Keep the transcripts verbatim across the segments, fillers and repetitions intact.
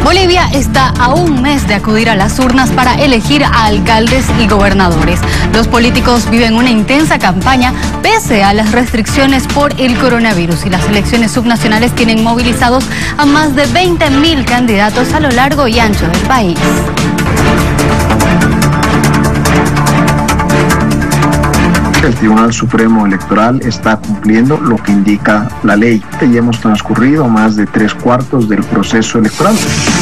Bolivia está a un mes de acudir a las urnas para elegir a alcaldes y gobernadores. Los políticos viven una intensa campaña pese a las restricciones por el coronavirus, y las elecciones subnacionales tienen movilizados a más de veinte mil candidatos a lo largo y ancho del país. El Tribunal Supremo Electoral está cumpliendo lo que indica la ley. Ya hemos transcurrido más de tres cuartos del proceso electoral.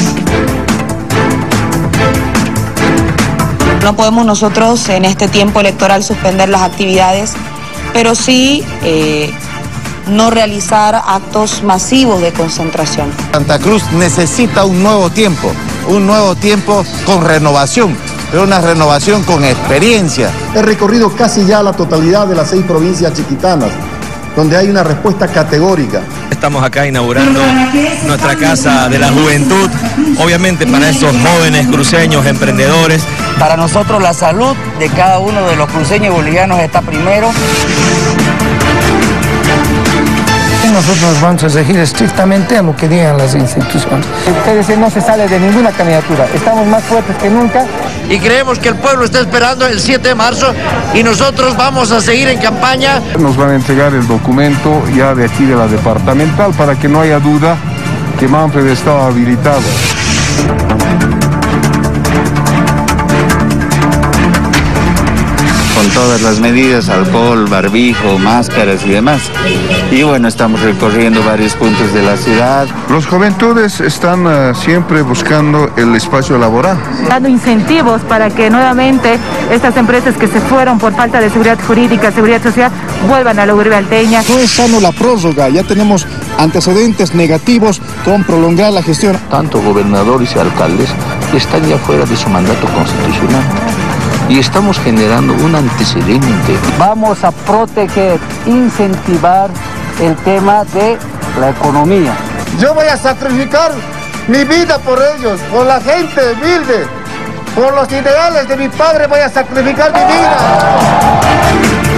No podemos nosotros en este tiempo electoral suspender las actividades, pero sí eh, no realizar actos masivos de concentración. Santa Cruz necesita un nuevo tiempo, un nuevo tiempo con renovación, pero una renovación con experiencia. He recorrido casi ya la totalidad de las seis provincias chiquitanas, donde hay una respuesta categórica. Estamos acá inaugurando nuestra Casa de la Juventud, obviamente para esos jóvenes cruceños, emprendedores. Para nosotros la salud de cada uno de los cruceños y bolivianos está primero. Nosotros vamos a seguir estrictamente a lo que digan las instituciones. Ustedes no se sale de ninguna candidatura, estamos más fuertes que nunca. Y creemos que el pueblo está esperando el siete de marzo y nosotros vamos a seguir en campaña. Nos van a entregar el documento ya de aquí de la departamental para que no haya duda que Manfred estaba habilitado. Con todas las medidas, alcohol, barbijo, máscaras y demás. Y bueno, estamos recorriendo varios puntos de la ciudad. Los juventudes están uh, siempre buscando el espacio laboral. Dando incentivos para que nuevamente estas empresas que se fueron por falta de seguridad jurídica, seguridad social, vuelvan a la urbe alteña. No es sano la prórroga, ya tenemos antecedentes negativos con prolongar la gestión. Tanto gobernadores y alcaldes están ya fuera de su mandato constitucional. Y estamos generando un antecedente. Vamos a proteger, incentivar el tema de la economía. Yo voy a sacrificar mi vida por ellos, por la gente humilde, por los ideales de mi padre voy a sacrificar mi vida.